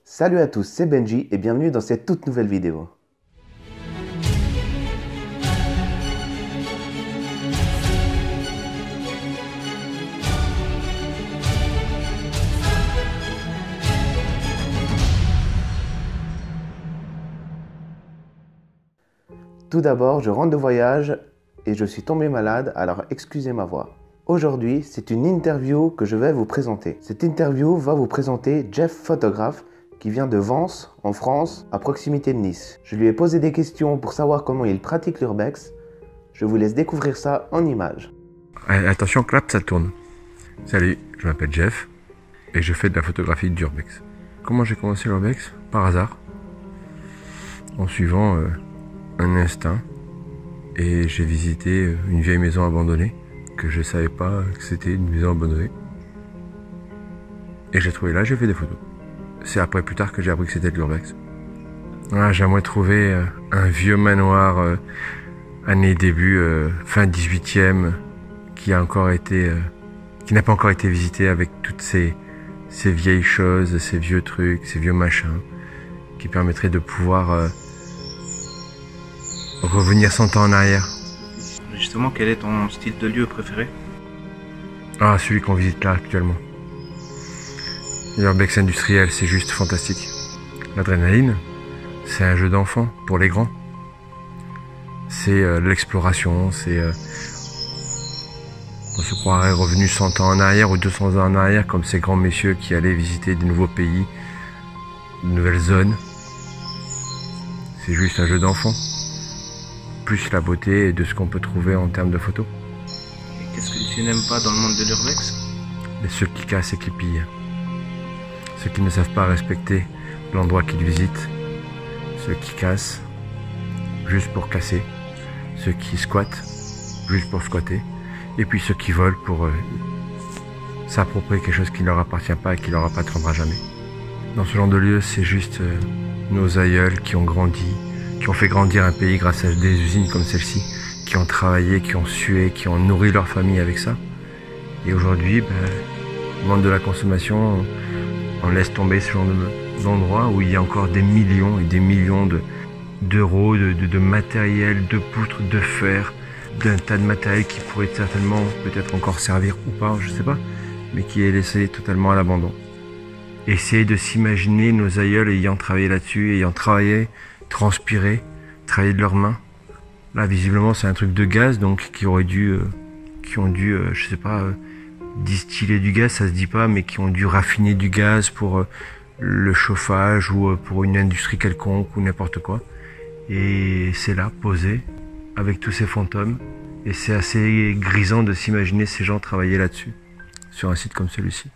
Salut à tous, c'est Benji et bienvenue dans cette toute nouvelle vidéo. Tout d'abord, je rentre de voyage et je suis tombé malade, alors excusez ma voix. Aujourd'hui, c'est une interview que je vais vous présenter. Cette interview va vous présenter Jeff, photographe, qui vient de Vence, en France, à proximité de Nice. Je lui ai posé des questions pour savoir comment il pratique l'urbex. Je vous laisse découvrir ça en images. Attention, clap, ça tourne. Salut, je m'appelle Jeff et je fais de la photographie d'urbex. Comment j'ai commencé l'urbex? Par hasard, en suivant un instinct, et j'ai visité une vieille maison abandonnée que je savais pas que c'était une maison abandonnée, et j'ai trouvé là, j'ai fait des photos. C'est après plus tard que j'ai appris que c'était de l'urbex. J'aimerais trouver un vieux manoir année début fin 18e qui n'a pas encore été visité, avec toutes ces vieilles choses, ces vieux trucs, ces vieux machins qui permettraient de pouvoir revenir 100 ans en arrière. Justement, quel est ton style de lieu préféré? Celui qu'on visite là actuellement. L'urbex industriel, c'est juste fantastique. L'adrénaline, c'est un jeu d'enfant pour les grands. C'est l'exploration, on se croirait revenu 100 ans en arrière ou 200 ans en arrière, comme ces grands messieurs qui allaient visiter de nouveaux pays, de nouvelles zones. C'est juste un jeu d'enfant. Plus la beauté de ce qu'on peut trouver en termes de photos. Et qu'est-ce que tu n'aimes pas dans le monde de l'urbex? Ceux qui cassent et qui pillent. Ceux qui ne savent pas respecter l'endroit qu'ils visitent. Ceux qui cassent juste pour casser. Ceux qui squattent juste pour squatter. Et puis ceux qui volent pour s'approprier quelque chose qui ne leur appartient pas et qui leur appartiendra jamais. Dans ce genre de lieu, c'est juste nos aïeuls qui ont grandi, qui ont fait grandir un pays grâce à des usines comme celle-ci, qui ont travaillé, qui ont sué, qui ont nourri leur famille avec ça. Et aujourd'hui, le monde de la consommation, on laisse tomber ce genre d'endroit où il y a encore des millions et des millions d'euros, de matériel, de poutres, de fer, d'un tas de matériel qui pourrait certainement peut-être encore servir ou pas, je sais pas, mais qui est laissé totalement à l'abandon. Essayer de s'imaginer nos aïeuls ayant travaillé là-dessus, ayant travaillé, transpiré, travaillé de leurs mains. Là, visiblement, c'est un truc de gaz, donc qui ont dû, je sais pas, distiller du gaz, ça se dit pas, mais qui ont dû raffiner du gaz pour le chauffage ou pour une industrie quelconque ou n'importe quoi. Et c'est là, posé, avec tous ces fantômes. Et c'est assez grisant de s'imaginer ces gens travailler là-dessus, sur un site comme celui-ci.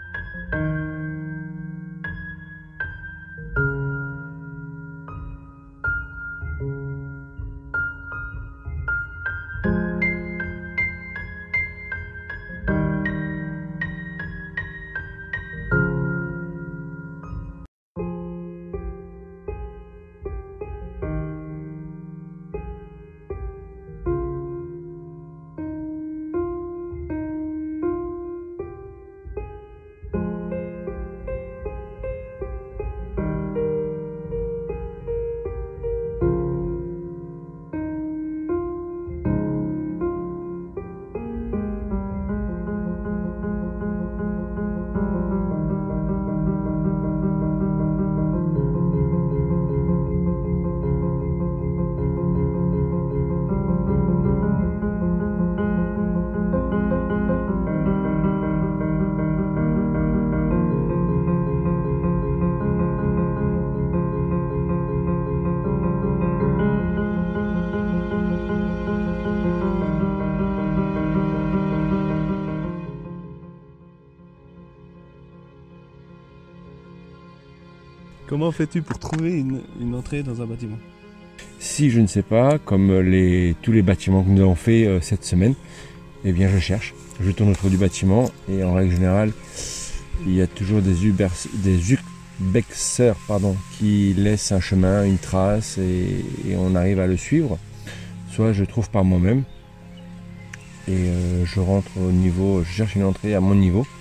Comment fais-tu pour trouver une entrée dans un bâtiment? Si je ne sais pas, comme tous les bâtiments que nous avons fait cette semaine, eh bien je cherche. Je tourne autour du bâtiment et en règle générale, il y a toujours des urbexeurs qui laissent un chemin, une trace et on arrive à le suivre. Soit je trouve par moi-même et je rentre au niveau, je cherche une entrée à mon niveau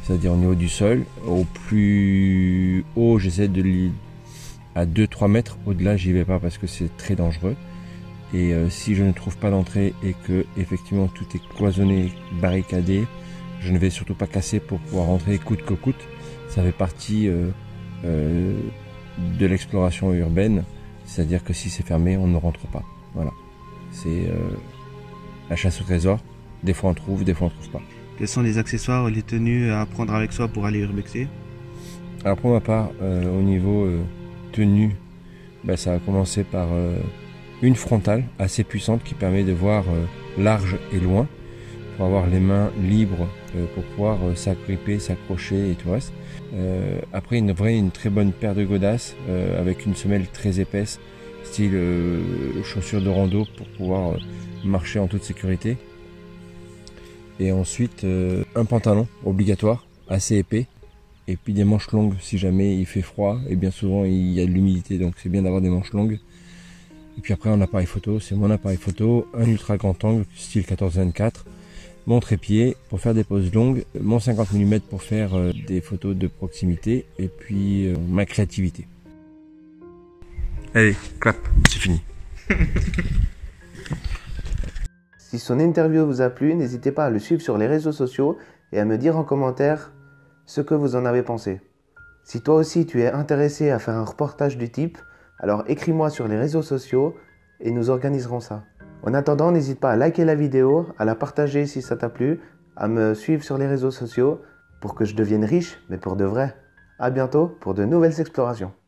c'est-à-dire au niveau du sol. Au plus haut, j'essaie de à 2-3 mètres. Au-delà, j'y vais pas parce que c'est très dangereux. Et si je ne trouve pas d'entrée et que effectivement tout est cloisonné, barricadé, je ne vais surtout pas casser pour pouvoir rentrer coûte que coûte. Ça fait partie de l'exploration urbaine, c'est-à-dire que si c'est fermé, on ne rentre pas. Voilà. C'est la chasse au trésor. Des fois on trouve, des fois on trouve pas. Quels sont les accessoires et les tenues à prendre avec soi pour aller urbexer? Alors pour ma part, au niveau tenue, ça a commencé par une frontale assez puissante qui permet de voir large et loin, pour avoir les mains libres pour pouvoir s'agripper, s'accrocher et tout le reste. Après une très bonne paire de godasses avec une semelle très épaisse, style chaussures de rando pour pouvoir marcher en toute sécurité. Et ensuite un pantalon obligatoire, assez épais, et puis des manches longues si jamais il fait froid, et bien souvent il y a de l'humidité, donc c'est bien d'avoir des manches longues. Et puis après un appareil photo, c'est mon appareil photo, un ultra grand angle style 14-24, mon trépied pour faire des poses longues, mon 50 mm pour faire des photos de proximité, et puis ma créativité. Allez, clap, c'est fini. Si son interview vous a plu, n'hésitez pas à le suivre sur les réseaux sociaux et à me dire en commentaire ce que vous en avez pensé. Si toi aussi tu es intéressé à faire un reportage du type, alors écris-moi sur les réseaux sociaux et nous organiserons ça. En attendant, n'hésite pas à liker la vidéo, à la partager si ça t'a plu, à me suivre sur les réseaux sociaux pour que je devienne riche, mais pour de vrai. À bientôt pour de nouvelles explorations.